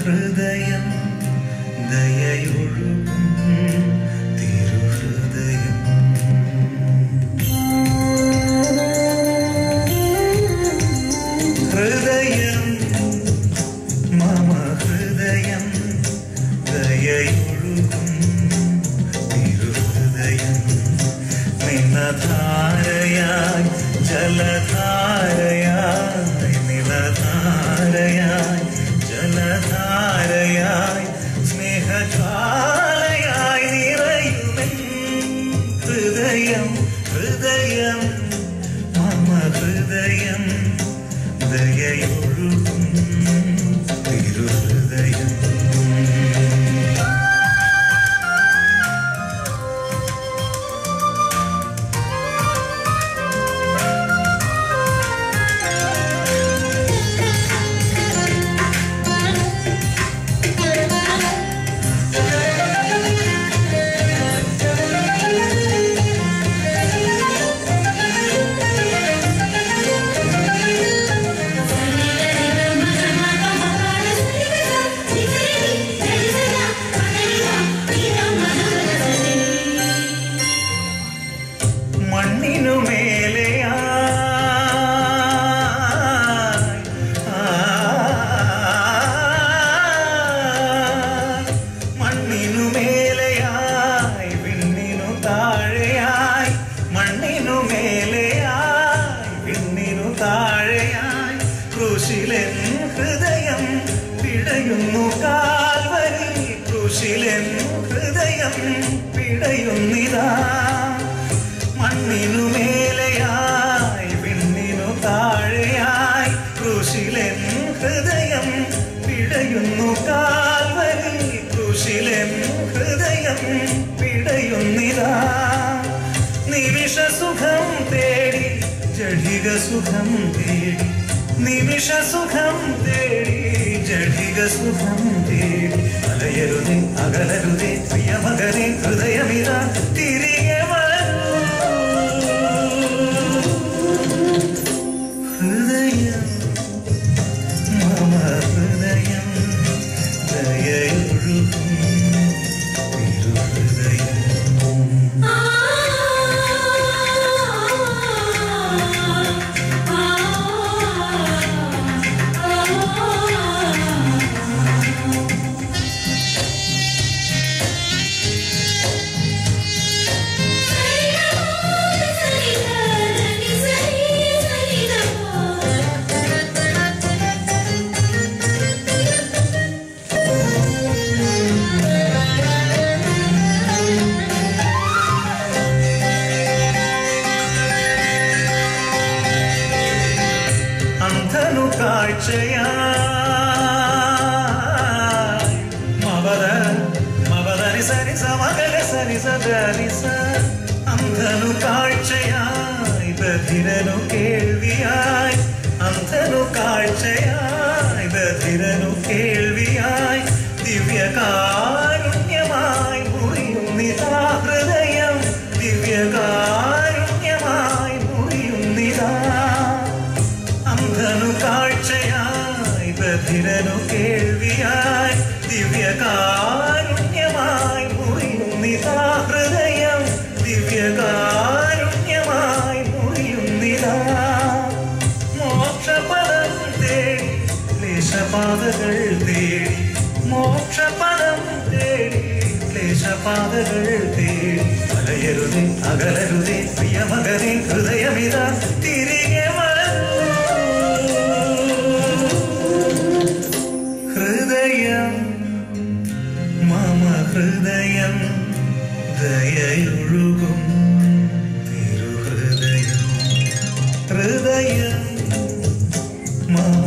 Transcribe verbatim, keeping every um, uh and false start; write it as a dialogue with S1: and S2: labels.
S1: ഹൃദയം ദയയൊഴുകും തിരുഹൃദയം. ഹൃദയം മമ ഹൃദയം ദയയൊഴുകും തിരുഹൃദയം. നിലധാരയായി ജലധാരയായി നിലധാരയായി ജലധാരയായി സ്നേഹജ്വാലയായി നിറയുമെൻ ഹൃദയം. ഹൃദയം മമ ഹൃദയം ദയയൊഴുകും തിരുഹൃദയം. ക്രൂശിലെൻ ഹൃദയം പിടയുന്നു കാൽവരി. ക്രൂശിലെൻ ഹൃദയം പിടയുന്നിതാ. മണ്ണിനു മേലെയായി വിണ്ണിനു താഴെയായി ക്രൂശിലെൻ ഹൃദയം പിടയുന്നു കാൽവരി. ക്രൂശിലെൻ ഹൃദയം പിടയുന്നിതാ. നിമിഷ സുഖം തേടി ജഡിക സുഖം തേടി നിമിഷ സുഖം തേടി ജഡിക സുഖം തേടി അലയരുതേ അകലരുതേ പ്രിയമകനെ ഹൃദയമിതാ തിരികെ വരൂ. ഹൃദയം മമ ഹൃദയം ദയയൊഴുകും തിരുഹൃദയം. അന്ധനു കാഴ്ചയായി മവദ മവദനി സനി സമഗല സനി സദനി സ. അന്ധനു കാഴ്ചയായി ബധിരനു കേൾവിയായി. അന്ധനു കാഴ്ചയായി ബധിരനു കേൾവിയായി ദിവ്യകാരുണ്യമായി മുറിയുന്നിതാ ഹൃദയം. ദിവ്യകാരുണ്യമായി മുറിയുന്നിതാ. അന്ധനു കാഴ്ചയായി ബധിരനു കേൾവിയായി ദിവ്യകാരുണ്യമായി മുറിയുന്നിതാ ഹൃദയം. ദിവ്യകാരുണ്യമായി മുറിയുന്നിതാ. മോക്ഷപദം തേടി ക്ലേശപാതകൾ തേടി മോക്ഷപദം തേടി ക്ലേശപാതകൾ തേടി അലയരുതേ അകലരുതേ പ്രിയമകനെ ഹൃദയമിതാ തിരികെ വരൂ. ഹൃദയം മമ ഹൃദയം ദയയൊഴുകും തിരുഹൃദയം. ഹൃദയം മമ